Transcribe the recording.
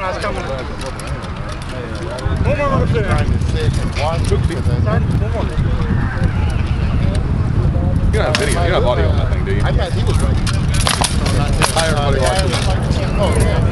it's coming. You don't have video, you don't have audio on that thing, do you? I thought he was right. Hi everybody watching. Oh, yeah.